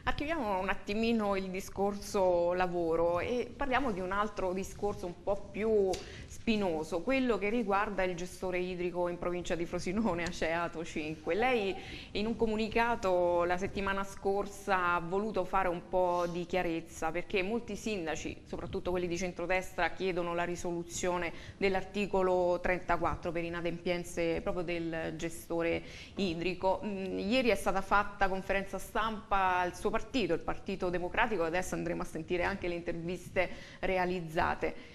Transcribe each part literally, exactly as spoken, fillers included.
Archiviamo un attimino il discorso lavoro e parliamo di un altro discorso un po' più spinoso, quello che riguarda il gestore idrico in provincia di Frosinone, Aceato cinque. Lei in un comunicato la settimana scorsa ha voluto fare un po' di chiarezza perché molti sindaci, soprattutto quelli di centrodestra, chiedono la risoluzione dell'articolo trentaquattro per inadempienze proprio del gestore idrico. Ieri è stata fatta conferenza stampa al suo partito, il Partito Democratico, adesso andremo a sentire anche le interviste realizzate.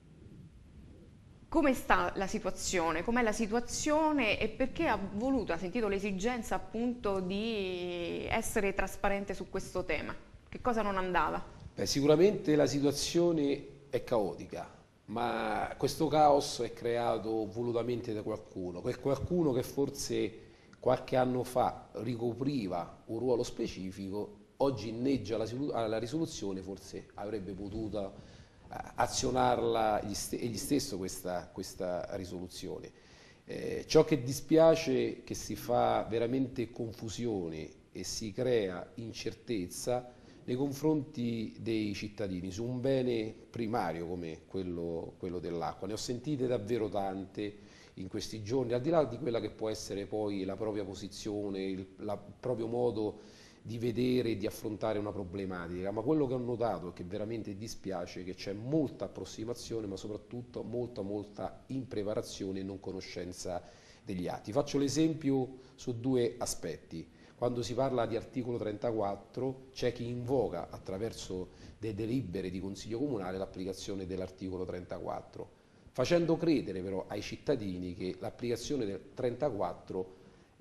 Come sta la situazione? Com'è la situazione e perché ha voluto, ha sentito l'esigenza appunto di essere trasparente su questo tema? Che cosa non andava? Beh, sicuramente la situazione è caotica, ma questo caos è creato volutamente da qualcuno, quel qualcuno che forse qualche anno fa ricopriva un ruolo specifico, oggi inneggia alla risoluzione, forse avrebbe potuto azionarla egli stesso questa, questa risoluzione. Eh, ciò che dispiace è che si fa veramente confusione e si crea incertezza nei confronti dei cittadini su un bene primario come quello, quello dell'acqua. Ne ho sentite davvero tante in questi giorni, al di là di quella che può essere poi la propria posizione, il, la, il proprio modo di vedere e di affrontare una problematica, ma quello che ho notato è che veramente dispiace che c'è molta approssimazione, ma soprattutto molta molta impreparazione e non conoscenza degli atti. Faccio l'esempio su due aspetti. Quando si parla di articolo trentaquattro c'è chi invoca attraverso delle delibere di consiglio comunale l'applicazione dell'articolo trentaquattro, facendo credere però ai cittadini che l'applicazione del trentaquattro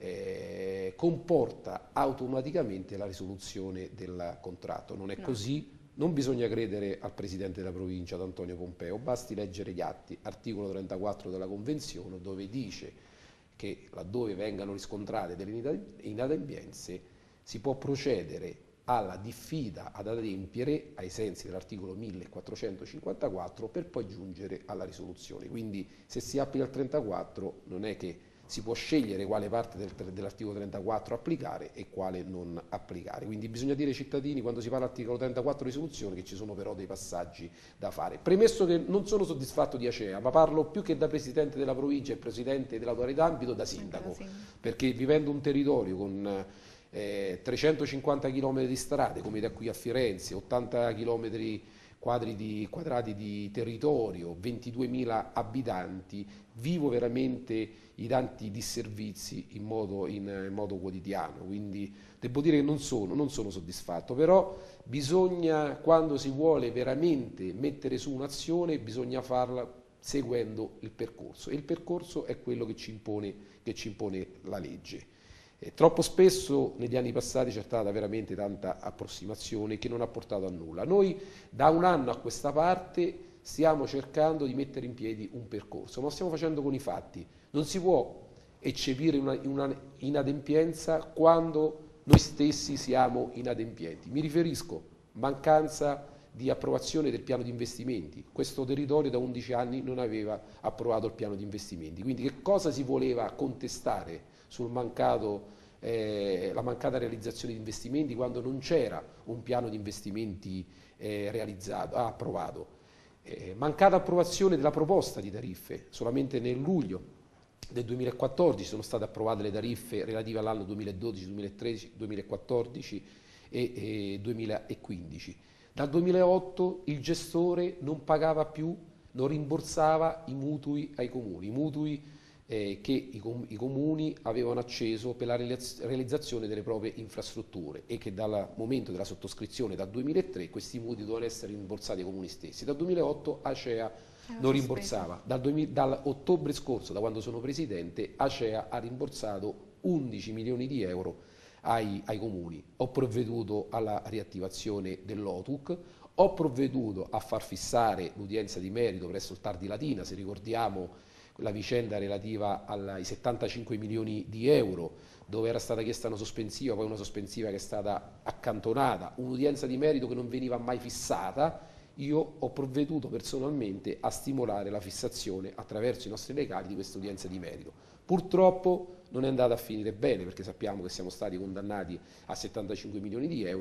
Eh, comporta automaticamente la risoluzione del contratto. Non è no. così, non bisogna credere al Presidente della provincia, ad Antonio Pompeo, basti leggere gli atti, articolo trentaquattro della Convenzione, dove dice che laddove vengano riscontrate delle inadempienze si può procedere alla diffida ad adempiere ai sensi dell'articolo millequattrocentocinquantaquattro per poi giungere alla risoluzione. Quindi se si applica il trentaquattro non è che si può scegliere quale parte del, dell'articolo trentaquattro applicare e quale non applicare. Quindi bisogna dire ai cittadini, quando si parla dell'articolo trentaquattro risoluzione, che ci sono però dei passaggi da fare. Premesso che non sono soddisfatto di Acea, ma parlo più che da Presidente della provincia e Presidente dell'autorità d'ambito, da Sindaco, perché vivendo un territorio con eh, trecentocinquanta chilometri di strade, come da qui a Firenze, ottanta chilometri quadri di, quadrati di territorio, ventiduemila abitanti, vivo veramente i tanti disservizi in modo, in, in modo quotidiano, quindi devo dire che non sono, non sono soddisfatto, però bisogna, quando si vuole veramente mettere su un'azione, bisogna farla seguendo il percorso, e il percorso è quello che ci impone, che ci impone la legge. Eh, troppo spesso negli anni passati c'è stata veramente tanta approssimazione che non ha portato a nulla. Noi da un anno a questa parte stiamo cercando di mettere in piedi un percorso, ma lo stiamo facendo con i fatti. Non si può eccepire una, una inadempienza quando noi stessi siamo inadempienti. Mi riferisco a mancanza di approvazione del piano di investimenti. Questo territorio da undici anni non aveva approvato il piano di investimenti. Quindi che cosa si voleva contestare sul mancato, eh, la mancata realizzazione di investimenti quando non c'era un piano di investimenti eh, realizzato, ah, approvato? Eh, mancata approvazione della proposta di tariffe. Solamente nel luglio del duemilaquattordici sono state approvate le tariffe relative all'anno duemiladodici, duemilatredici, duemilaquattordici e, e duemilaquindici. Dal duemilaotto il gestore non pagava più, non rimborsava i mutui ai comuni, i mutui eh, che i, com i comuni avevano acceso per la realizzazione delle proprie infrastrutture e che dal momento della sottoscrizione dal duemilatré questi mutui dovevano essere rimborsati ai comuni stessi. Dal duemilaotto Acea non rimborsava, dal, dal ottobre scorso, da quando sono presidente, Acea ha rimborsato undici milioni di euro ai, ai comuni. Ho provveduto alla riattivazione dell'O T U C, ho provveduto a far fissare l'udienza di merito presso il TAR di Latina, se ricordiamo la vicenda relativa ai settantacinque milioni di euro, dove era stata chiesta una sospensiva, poi una sospensiva che è stata accantonata, un'udienza di merito che non veniva mai fissata. Io ho provveduto personalmente a stimolare la fissazione attraverso i nostri legali di questa udienza di merito. Purtroppo non è andata a finire bene, perché sappiamo che siamo stati condannati a settantacinque milioni di euro,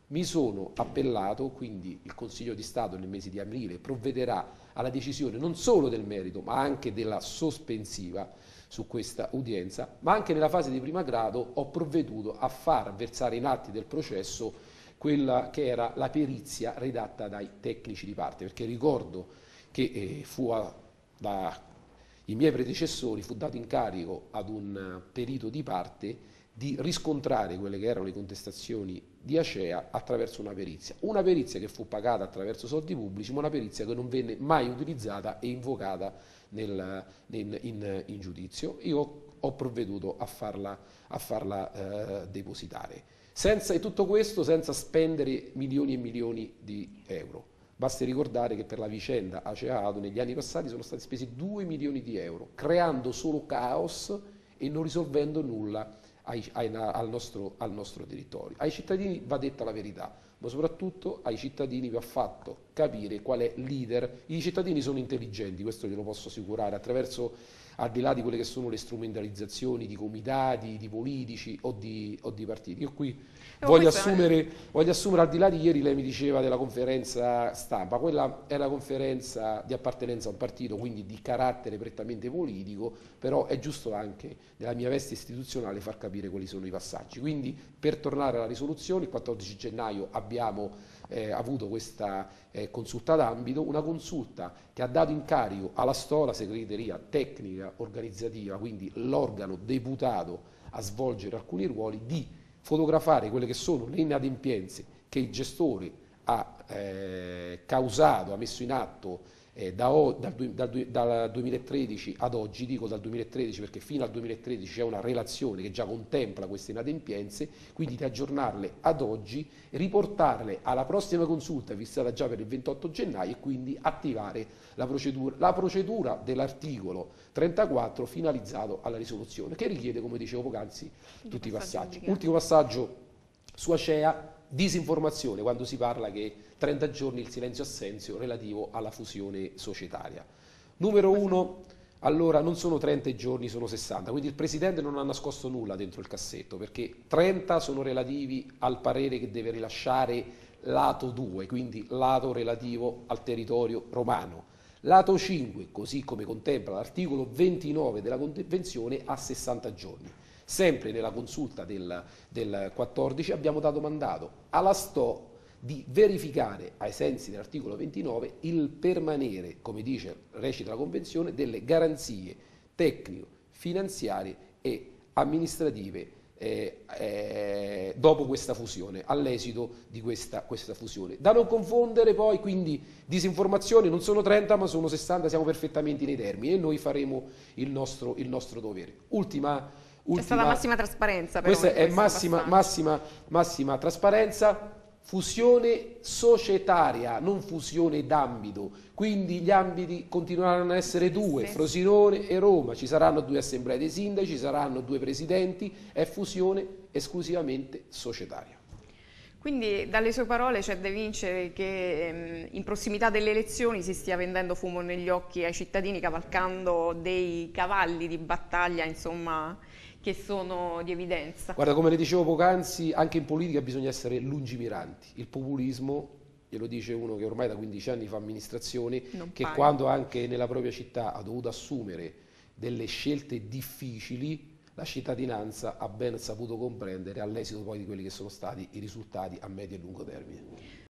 Mi sono appellato, quindi il Consiglio di Stato nel mese di aprile provvederà alla decisione non solo del merito, ma anche della sospensiva su questa udienza, ma anche nella fase di prima grado ho provveduto a far versare in atti del processo quella che era la perizia redatta dai tecnici di parte, perché ricordo che eh, fu a, da i miei predecessori fu dato incarico ad un perito di parte di riscontrare quelle che erano le contestazioni di Acea attraverso una perizia. Una perizia che fu pagata attraverso soldi pubblici, ma una perizia che non venne mai utilizzata e invocata nel, in, in, in giudizio. Io ho provveduto a farla, a farla eh, depositare. Senza, e tutto questo senza spendere milioni e milioni di euro. Basti ricordare che per la vicenda Acea Ato negli anni passati sono stati spesi due milioni di euro, creando solo caos e non risolvendo nulla ai, ai, al, nostro, al nostro territorio. Ai cittadini va detta la verità, ma soprattutto ai cittadini va fatto capire qual è il leader. I cittadini sono intelligenti, questo glielo posso assicurare, attraverso, al di là di quelle che sono le strumentalizzazioni di comitati, di politici o di, o di partiti. Io qui voglio assumere, voglio assumere, al di là di ieri lei mi diceva della conferenza stampa, quella è la conferenza di appartenenza a un partito, quindi di carattere prettamente politico, però è giusto anche nella mia veste istituzionale far capire quali sono i passaggi. Quindi per tornare alla risoluzione, il quattordici gennaio abbiamo eh, avuto questa eh, consulta d'ambito, una consulta che ha dato incarico alla S T O, la segreteria tecnica organizzativa, quindi l'organo deputato a svolgere alcuni ruoli, di fotografare quelle che sono le inadempienze che il gestore ha eh, causato, ha messo in atto eh, da, dal, dal, dal duemilatredici ad oggi. Dico dal duemilatredici perché fino al duemilatredici c'è una relazione che già contempla queste inadempienze, quindi di aggiornarle ad oggi, riportarle alla prossima consulta fissata già per il ventotto gennaio e quindi attivare la procedura, la procedura dell'articolo trentaquattro finalizzato alla risoluzione, che richiede, come dicevo poc'anzi, tutti i passaggi. Ultimo passaggio su Acea: disinformazione quando si parla che trenta giorni il silenzio assenzio relativo alla fusione societaria. Numero uno, allora non sono trenta giorni, sono sessanta, quindi il Presidente non ha nascosto nulla dentro il cassetto, perché trenta sono relativi al parere che deve rilasciare lato due, quindi lato relativo al territorio romano. Lato cinque, così come contempla l'articolo ventinove della Convenzione, a sessanta giorni. Sempre nella consulta del, del quattordici abbiamo dato mandato alla S T O di verificare, ai sensi dell'articolo ventinove, il permanere, come dice, recita la Convenzione, delle garanzie tecnico, finanziarie e amministrative eh, eh, dopo questa fusione, all'esito di questa, questa fusione. Da non confondere poi, quindi, disinformazione, non sono trenta ma sono sessanta, siamo perfettamente nei termini e noi faremo il nostro, il nostro dovere. Ultima... Ultima, C'è stata massima trasparenza. Però, questa è massima, massima, massima trasparenza. Fusione societaria, non fusione d'ambito, quindi gli ambiti continueranno a essere due, Frosinone e Roma, ci saranno due assemblee dei sindaci, ci saranno due presidenti, è fusione esclusivamente societaria. Quindi dalle sue parole c'è da evincere che ehm, in prossimità delle elezioni si stia vendendo fumo negli occhi ai cittadini, cavalcando dei cavalli di battaglia, insomma, che sono di evidenza. Guarda, come le dicevo poc'anzi, anche in politica bisogna essere lungimiranti. Il populismo, glielo dice uno che ormai da quindici anni fa amministrazione, non che paga. Quando anche nella propria città ha dovuto assumere delle scelte difficili, la cittadinanza ha ben saputo comprendere all'esito poi di quelli che sono stati i risultati a medio e lungo termine.